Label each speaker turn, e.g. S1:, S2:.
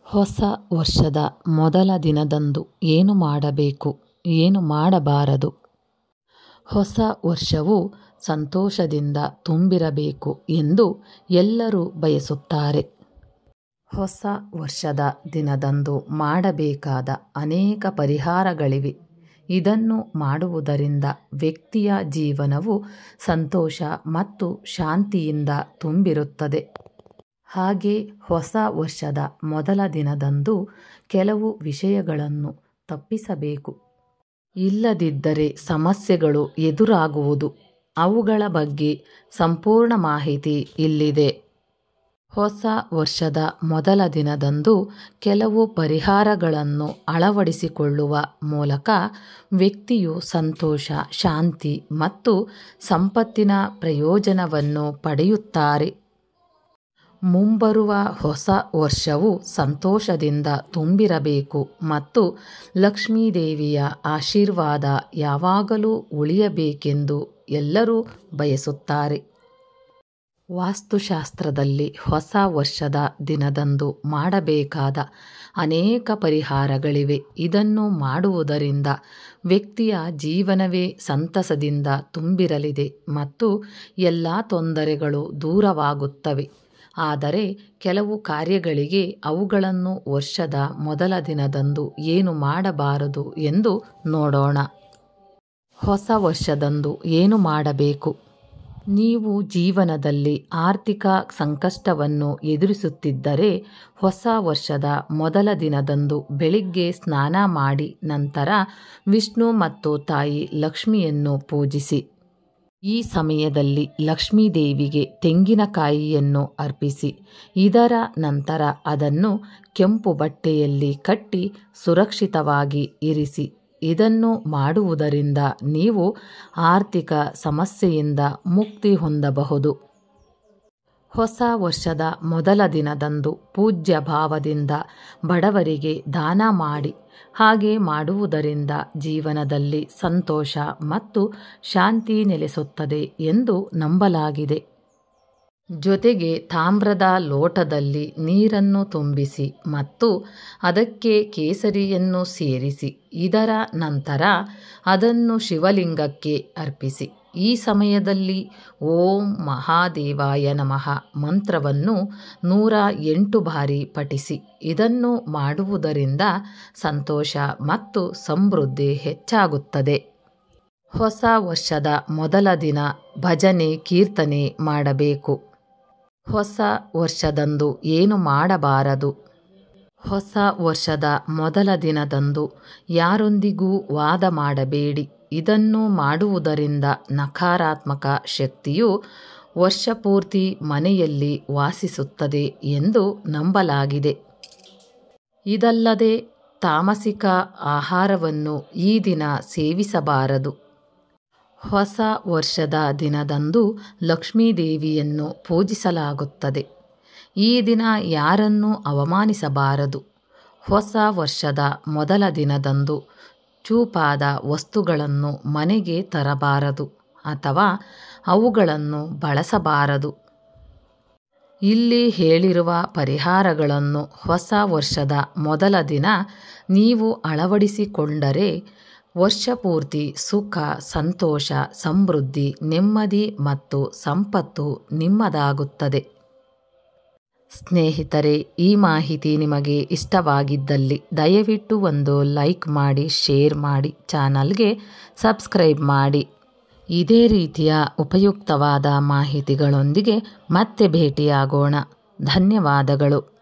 S1: ಹೊಸ ವರ್ಷದ ಮೊದಲ ದಿನದಂದು ಏನು ಮಾಡಬೇಕು, ಏನು ಮಾಡಬಾರದು? ಹೊಸ ವರ್ಷವು ಸಂತೋಷದಿಂದ ತುಂಬಿರಬೇಕು ಎಂದು ಎಲ್ಲರೂ ಬಯಸುತ್ತಾರೆ. ಹೊಸ ವರ್ಷದ ದಿನದಂದು ಮಾಡಬೇಕಾದ ಅನೇಕ ಪರಿಹಾರಗಳಿವೆ. ಇದನ್ನು ಮಾಡುವುದರಿಂದ ವ್ಯಕ್ತಿಯ ಜೀವನವು ಸಂತೋಷ ಮತ್ತು ಶಾಂತಿಯಿಂದ ತುಂಬಿರುತ್ತದೆ. ಹಾಗೆ ಹೊಸ ವರ್ಷದ ಮೊದಲ ದಿನದಂದು ಕೆಲವು ವಿಷಯಗಳನ್ನು ತಪ್ಪಿಸಬೇಕು. ಇಲ್ಲದಿದ್ದರೆ ಸಮಸ್ಯೆಗಳು ಎದುರಾಗುವುದು. ಅವುಗಳ ಬಗ್ಗೆ ಸಂಪೂರ್ಣ ಮಾಹಿತಿ ಇಲ್ಲಿದೆ. ಹೊಸ ವರ್ಷದ ಮೊದಲ ದಿನದಂದು ಕೆಲವು ಪರಿಹಾರಗಳನ್ನು ಅಳವಡಿಸಿಕೊಳ್ಳುವ ಮೂಲಕ ವ್ಯಕ್ತಿಯು ಸಂತೋಷ, ಶಾಂತಿ ಮತ್ತು ಸಂಪತ್ತಿನ ಪ್ರಯೋಜನವನ್ನು ಪಡೆಯುತ್ತಾರೆ. ಮುಂಬರುವ ಹೊಸ ವರ್ಷವು ಸಂತೋಷದಿಂದ ತುಂಬಿರಬೇಕು ಮತ್ತು ಲಕ್ಷ್ಮೀದೇವಿಯ ಆಶೀರ್ವಾದ ಯಾವಾಗಲೂ ಉಳಿಯಬೇಕೆಂದು ಎಲ್ಲರೂ ಬಯಸುತ್ತಾರೆ. ವಾಸ್ತುಶಾಸ್ತ್ರದಲ್ಲಿ ಹೊಸ ವರ್ಷದ ದಿನದಂದು ಮಾಡಬೇಕಾದ ಅನೇಕ ಪರಿಹಾರಗಳಿವೆ. ಇದನ್ನು ಮಾಡುವುದರಿಂದ ವ್ಯಕ್ತಿಯ ಜೀವನವೇ ಸಂತಸದಿಂದ ತುಂಬಿರಲಿದೆ ಮತ್ತು ಎಲ್ಲ ತೊಂದರೆಗಳು ದೂರವಾಗುತ್ತವೆ. ಆದರೆ ಕೆಲವು ಕಾರ್ಯಗಳಿಗೆ ಅವುಗಳನ್ನು ವರ್ಷದ ಮೊದಲ ದಿನದಂದು ಏನು ಮಾಡಬಾರದು ಎಂದು ನೋಡೋಣ. ಹೊಸ ವರ್ಷದಂದು ಏನು ಮಾಡಬೇಕು? ನೀವು ಜೀವನದಲ್ಲಿ ಆರ್ಥಿಕ ಸಂಕಷ್ಟವನ್ನು ಎದುರಿಸುತ್ತಿದ್ದರೆ ಹೊಸ ವರ್ಷದ ಮೊದಲ ದಿನದಂದು ಬೆಳಿಗ್ಗೆ ಸ್ನಾನ ಮಾಡಿ ನಂತರ ವಿಷ್ಣು ಮತ್ತು ತಾಯಿ ಲಕ್ಷ್ಮಿಯನ್ನು ಪೂಜಿಸಿ. ಈ ಸಮಯದಲ್ಲಿ ಲಕ್ಷ್ಮೀದೇವಿಗೆ ತೆಂಗಿನಕಾಯಿಯನ್ನು ಅರ್ಪಿಸಿ. ಇದರ ನಂತರ ಅದನ್ನು ಕೆಂಪು ಬಟ್ಟೆಯಲ್ಲಿ ಕಟ್ಟಿ ಸುರಕ್ಷಿತವಾಗಿ ಇರಿಸಿ. ಇದನ್ನು ಮಾಡುವುದರಿಂದ ನೀವು ಆರ್ಥಿಕ ಸಮಸ್ಯೆಯಿಂದ ಮುಕ್ತಿ ಹೊಂದಬಹುದು. ಹೊಸ ವರ್ಷದ ಮೊದಲ ದಿನದಂದು ಪೂಜ್ಯ ಭಾವದಿಂದ ಬಡವರಿಗೆ ದಾನ ಮಾಡಿ. ಹಾಗೆ ಮಾಡುವುದರಿಂದ ಜೀವನದಲ್ಲಿ ಸಂತೋಷ ಮತ್ತು ಶಾಂತಿ ನೆಲೆಸುತ್ತದೆ ಎಂದು ನಂಬಲಾಗಿದೆ. ಜೊತೆಗೆ ತಾಮ್ರದ ಲೋಟದಲ್ಲಿ ನೀರನ್ನು ತುಂಬಿಸಿ ಮತ್ತು ಅದಕ್ಕೆ ಕೇಸರಿಯನ್ನು ಸೇರಿಸಿ. ಇದರ ನಂತರ ಅದನ್ನು ಶಿವಲಿಂಗಕ್ಕೆ ಅರ್ಪಿಸಿ. ಈ ಸಮಯದಲ್ಲಿ ಓಂ ಮಹಾದೇವಾಯ ನಮಃ ಮಂತ್ರವನ್ನು 108 ಬಾರಿ ಪಠಿಸಿ. ಇದನ್ನು ಮಾಡುವುದರಿಂದ ಸಂತೋಷ ಮತ್ತು ಸಮೃದ್ಧಿ ಹೆಚ್ಚಾಗುತ್ತದೆ. ಹೊಸ ವರ್ಷದ ಮೊದಲ ದಿನ ಭಜನೆ, ಕೀರ್ತನೆ ಮಾಡಬೇಕು. ಹೊಸ ವರ್ಷದಂದು ಏನು ಮಾಡಬಾರದು? ಹೊಸ ವರ್ಷದ ಮೊದಲ ದಿನದಂದು ಯಾರೊಂದಿಗೂ ವಾದ ಮಾಡಬೇಡಿ. ಇದನ್ನು ಮಾಡುವುದರಿಂದ ನಕಾರಾತ್ಮಕ ಶಕ್ತಿಯು ವರ್ಷಪೂರ್ತಿ ಮನೆಯಲ್ಲಿ ವಾಸಿಸುತ್ತದೆ ಎಂದು ನಂಬಲಾಗಿದೆ. ಇದಲ್ಲದೆ ತಾಮಸಿಕ ಆಹಾರವನ್ನು ಈ ದಿನ ಸೇವಿಸಬಾರದು. ಹೊಸ ವರ್ಷದ ದಿನದಂದು ಲಕ್ಷ್ಮೀದೇವಿಯನ್ನು ಪೂಜಿಸಲಾಗುತ್ತದೆ. ಈ ದಿನ ಯಾರನ್ನೂ ಅವಮಾನಿಸಬಾರದು. ಹೊಸ ವರ್ಷದ ಮೊದಲ ದಿನದಂದು ಚೂಪಾದ ವಸ್ತುಗಳನ್ನು ಮನೆಗೆ ತರಬಾರದು ಅಥವಾ ಅವುಗಳನ್ನು ಬಳಸಬಾರದು. ಇಲ್ಲಿ ಹೇಳಿರುವ ಪರಿಹಾರಗಳನ್ನು ಹೊಸ ವರ್ಷದ ಮೊದಲ ದಿನ ನೀವು ಅಳವಡಿಸಿಕೊಂಡರೆ ವರ್ಷಪೂರ್ತಿ ಸುಖ, ಸಂತೋಷ, ಸಮೃದ್ಧಿ, ನೆಮ್ಮದಿ ಮತ್ತು ಸಂಪತ್ತು ನಿಮ್ಮದಾಗುತ್ತದೆ. ಸ್ನೇಹಿತರೆ, ಈ ಮಾಹಿತಿ ನಿಮಗೆ ಇಷ್ಟವಾಗಿದ್ದಲ್ಲಿ ದಯವಿಟ್ಟು ಒಂದು ಲೈಕ್ ಮಾಡಿ, ಶೇರ್ ಮಾಡಿ, ಚಾನಲ್ಗೆ ಸಬ್ಸ್ಕ್ರೈಬ್ ಮಾಡಿ. ಇದೇ ರೀತಿಯ ಉಪಯುಕ್ತವಾದ ಮಾಹಿತಿಗಳೊಂದಿಗೆ ಮತ್ತೆ ಭೇಟಿಯಾಗೋಣ. ಧನ್ಯವಾದಗಳು.